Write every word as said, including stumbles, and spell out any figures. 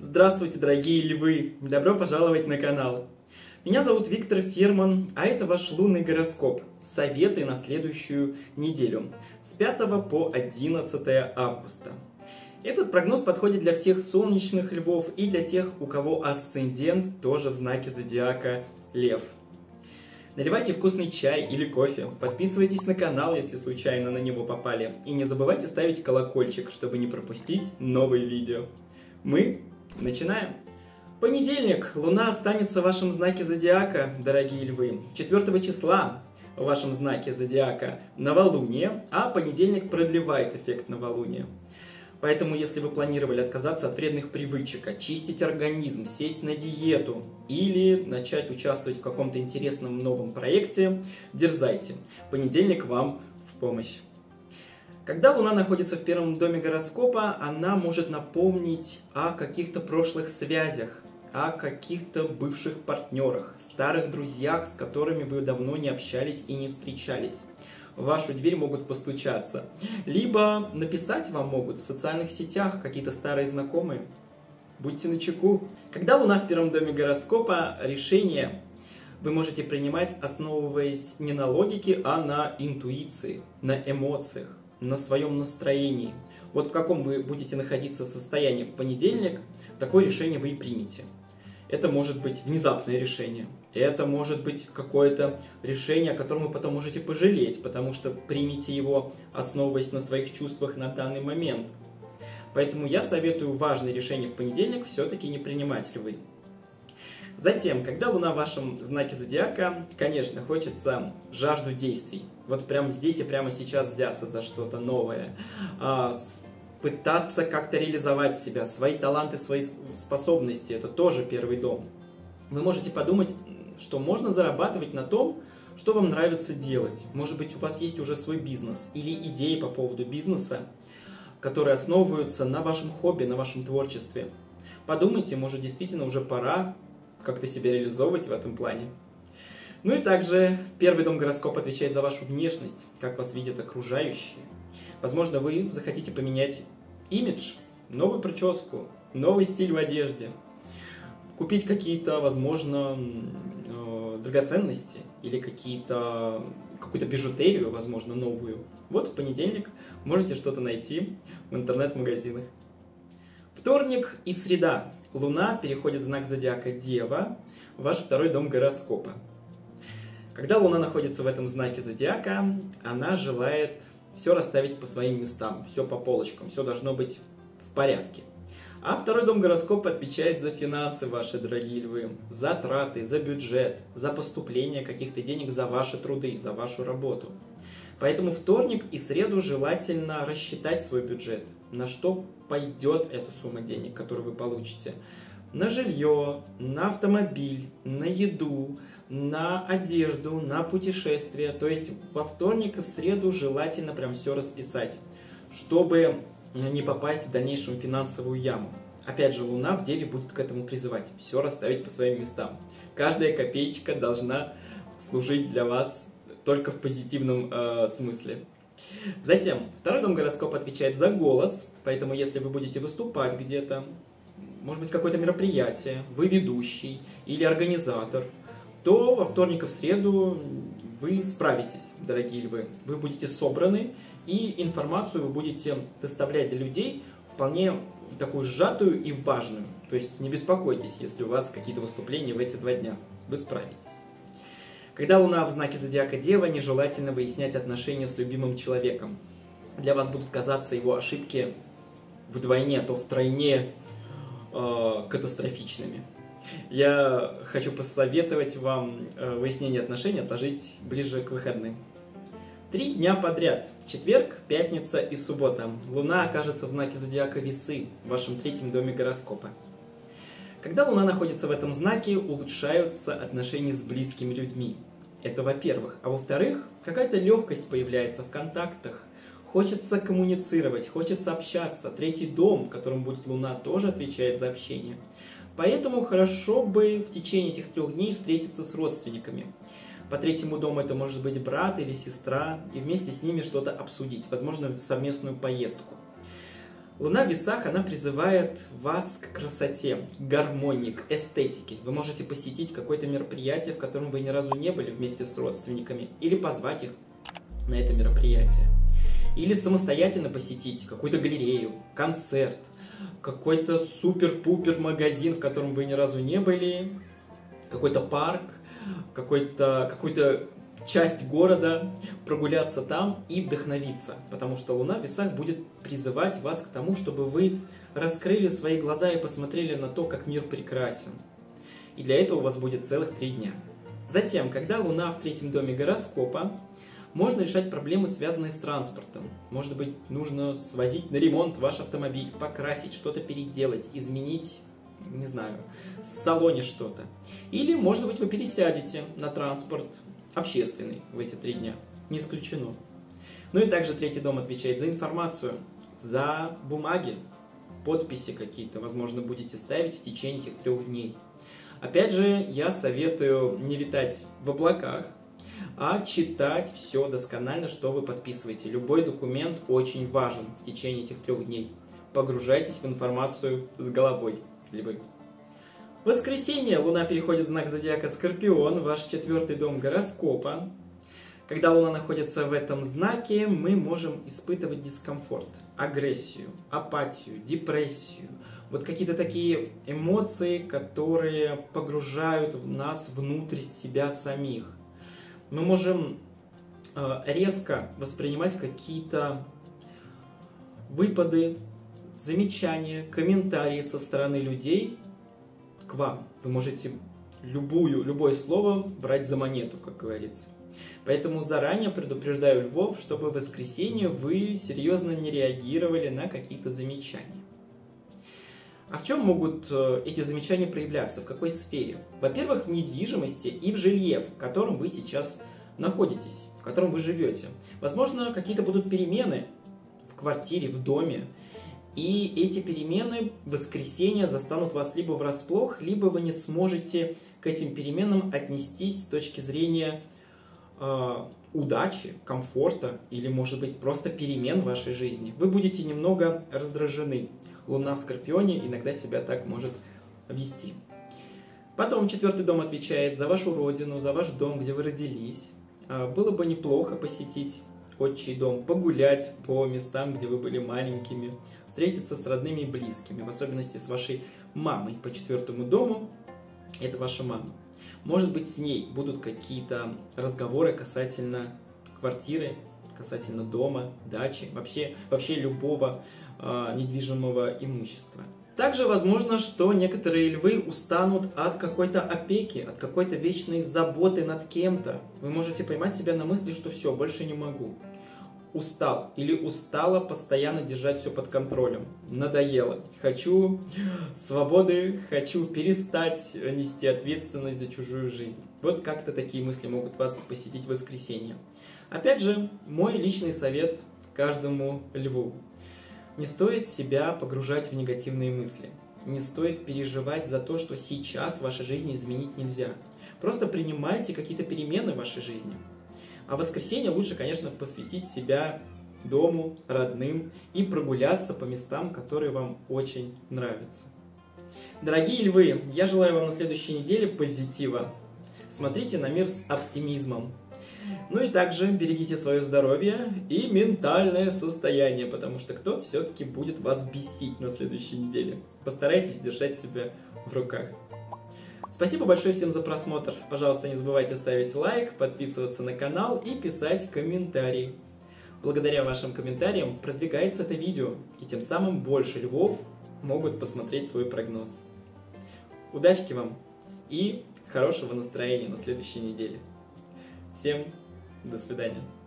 Здравствуйте, дорогие львы! Добро пожаловать на канал! Меня зовут Виктор Ферман, а это ваш лунный гороскоп. Советы на следующую неделю с пятого по одиннадцатое августа. Этот прогноз подходит для всех солнечных львов и для тех, у кого асцендент тоже в знаке зодиака Лев. Наливайте вкусный чай или кофе, подписывайтесь на канал, если случайно на него попали, и не забывайте ставить колокольчик, чтобы не пропустить новые видео. Мы начинаем! Понедельник. Луна останется в вашем знаке зодиака, дорогие львы. четвёртого числа в вашем знаке зодиака новолуние, а понедельник продлевает эффект новолуния. Поэтому, если вы планировали отказаться от вредных привычек, очистить организм, сесть на диету или начать участвовать в каком-то интересном новом проекте, дерзайте. Понедельник вам в помощь. Когда Луна находится в первом доме гороскопа, она может напомнить о каких-то прошлых связях, о каких-то бывших партнерах, старых друзьях, с которыми вы давно не общались и не встречались. В вашу дверь могут постучаться, либо написать вам могут в социальных сетях какие-то старые знакомые. Будьте начеку. Когда Луна в первом доме гороскопа, решения вы можете принимать, основываясь не на логике, а на интуиции, на эмоциях, на своем настроении. Вот в каком вы будете находиться состоянии в понедельник, такое решение вы и примете. Это может быть внезапное решение. Это может быть какое-то решение, о котором вы потом можете пожалеть, потому что примите его, основываясь на своих чувствах на данный момент. Поэтому я советую важные решения в понедельник все-таки не принимать львы. Затем, когда Луна в вашем знаке зодиака, конечно, хочется жажду действий. Вот прямо здесь и прямо сейчас взяться за что-то новое. Пытаться как-то реализовать себя, свои таланты, свои способности. Это тоже первый дом. Вы можете подумать, что можно зарабатывать на том, что вам нравится делать. Может быть, у вас есть уже свой бизнес или идеи по поводу бизнеса, которые основываются на вашем хобби, на вашем творчестве. Подумайте, может, действительно уже пора как-то себя реализовывать в этом плане. Ну и также первый дом гороскопа отвечает за вашу внешность, как вас видят окружающие. Возможно, вы захотите поменять имидж, новую прическу, новый стиль в одежде, купить какие-то, возможно, драгоценности или какие-то, какую-то бижутерию, возможно, новую. Вот в понедельник можете что-то найти в интернет-магазинах. Вторник и среда. Луна переходит в знак зодиака Дева, ваш второй дом гороскопа. Когда Луна находится в этом знаке зодиака, она желает все расставить по своим местам, все по полочкам, все должно быть в порядке. А второй дом гороскопа отвечает за финансы ваши, дорогие львы, за траты, за бюджет, за поступление каких-то денег за ваши труды, за вашу работу. Поэтому вторник и среду желательно рассчитать свой бюджет, на что пойдет эта сумма денег, которую вы получите. На жилье, на автомобиль, на еду, на одежду, на путешествия. То есть во вторник и в среду желательно прям все расписать, чтобы не попасть в дальнейшем в финансовую яму. Опять же, Луна в Деве будет к этому призывать. Все расставить по своим местам. Каждая копеечка должна служить для вас только в позитивном э, смысле. Затем, второй дом гороскопа отвечает за голос. Поэтому, если вы будете выступать где-то, может быть, какое-то мероприятие, вы ведущий или организатор, то во вторник и в среду вы справитесь, дорогие львы. Вы будете собраны, и информацию вы будете доставлять для людей вполне такую сжатую и важную. То есть не беспокойтесь, если у вас какие-то выступления в эти два дня. Вы справитесь. Когда Луна в знаке зодиака Дева, нежелательно выяснять отношения с любимым человеком. Для вас будут казаться его ошибки вдвойне, а то втройне э, катастрофичными. Я хочу посоветовать вам выяснение отношений отложить ближе к выходным. Три дня подряд. Четверг, пятница и суббота. Луна окажется в знаке зодиака Весы, в вашем третьем доме гороскопа. Когда Луна находится в этом знаке, улучшаются отношения с близкими людьми. Это во-первых. А во-вторых, какая-то легкость появляется в контактах. Хочется коммуницировать, хочется общаться. Третий дом, в котором будет Луна, тоже отвечает за общение. Поэтому хорошо бы в течение этих трех дней встретиться с родственниками. По третьему дому это может быть брат или сестра, и вместе с ними что-то обсудить, возможно, в совместную поездку. Луна в весах, она призывает вас к красоте, к гармонии, к эстетике. Вы можете посетить какое-то мероприятие, в котором вы ни разу не были вместе с родственниками, или позвать их на это мероприятие. Или самостоятельно посетить какую-то галерею, концерт, какой-то супер-пупер магазин, в котором вы ни разу не были, какой-то парк, какой-то, какую-то часть города, прогуляться там и вдохновиться, потому что Луна в весах будет призывать вас к тому, чтобы вы раскрыли свои глаза и посмотрели на то, как мир прекрасен. И для этого у вас будет целых три дня. Затем, когда Луна в третьем доме гороскопа, можно решать проблемы, связанные с транспортом. Может быть, нужно свозить на ремонт ваш автомобиль, покрасить, что-то переделать, изменить, не знаю, в салоне что-то. Или, может быть, вы пересядете на транспорт общественный в эти три дня. Не исключено. Ну и также третий дом отвечает за информацию, за бумаги, подписи какие-то, возможно, будете ставить в течение этих трех дней. Опять же, я советую не витать в облаках, а читать все досконально, что вы подписываете. Любой документ очень важен в течение этих трех дней. Погружайтесь в информацию с головой. Либо в воскресенье Луна переходит в знак зодиака Скорпион, ваш четвертый дом гороскопа. Когда Луна находится в этом знаке, мы можем испытывать дискомфорт, агрессию, апатию, депрессию. Вот какие-то такие эмоции, которые погружают нас внутрь себя самих. Мы можем э, резко воспринимать какие-то выпады, замечания, комментарии со стороны людей к вам. Вы можете любую, любое слово брать за монету, как говорится. Поэтому заранее предупреждаю львов, чтобы в воскресенье вы серьезно не реагировали на какие-то замечания. А в чем могут эти замечания проявляться? В какой сфере? Во-первых, в недвижимости и в жилье, в котором вы сейчас находитесь, в котором вы живете. Возможно, какие-то будут перемены в квартире, в доме. И эти перемены в воскресенье застанут вас либо врасплох, либо вы не сможете к этим переменам отнестись с точки зрения э, удачи, комфорта или, может быть, просто перемен в вашей жизни. Вы будете немного раздражены. Луна в Скорпионе иногда себя так может вести. Потом четвертый дом отвечает за вашу родину, за ваш дом, где вы родились. Э, было бы неплохо посетить отчий дом, погулять по местам, где вы были маленькими, встретиться с родными и близкими, в особенности с вашей мамой по четвертому дому. Это ваша мама. Может быть, с ней будут какие-то разговоры касательно квартиры, касательно дома, дачи, вообще, вообще любого э, недвижимого имущества. Также возможно, что некоторые львы устанут от какой-то опеки, от какой-то вечной заботы над кем-то. Вы можете поймать себя на мысли, что все, больше не могу. Устал или устала постоянно держать все под контролем. Надоело. Хочу свободы, хочу перестать нести ответственность за чужую жизнь. Вот как-то такие мысли могут вас посетить в воскресенье. Опять же, мой личный совет каждому льву. Не стоит себя погружать в негативные мысли. Не стоит переживать за то, что сейчас в вашей жизни изменить нельзя. Просто принимайте какие-то перемены в вашей жизни. А в воскресенье лучше, конечно, посвятить себя дому, родным и прогуляться по местам, которые вам очень нравятся. Дорогие львы, я желаю вам на следующей неделе позитива. Смотрите на мир с оптимизмом. Ну и также берегите свое здоровье и ментальное состояние, потому что кто-то все-таки будет вас бесить на следующей неделе. Постарайтесь держать себя в руках. Спасибо большое всем за просмотр. Пожалуйста, не забывайте ставить лайк, подписываться на канал и писать комментарии. Благодаря вашим комментариям продвигается это видео, и тем самым больше львов могут посмотреть свой прогноз. Удачки вам и хорошего настроения на следующей неделе. Всем до свидания.